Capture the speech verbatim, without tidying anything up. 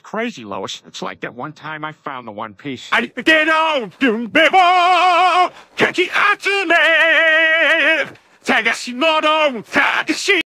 crazy, Lois. It's like that one time I found the One Piece. I get on, baby. Can't get out to live. 探し物を探し